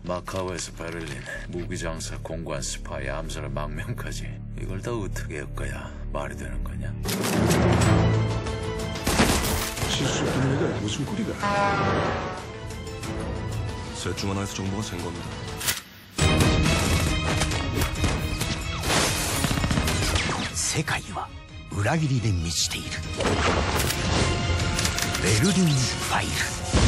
마카오에서 베를린, 무기장사, 공관, 스파이, 암살, 망명까지 이걸 다 어떻게 엮어야 말이 되는 거냐? 실수했던 애가 무슨 꼴이가? 셋 중 하나에서 정보가 샌 겁니다. 세계は裏切りで満ちている。ベルリンファイル。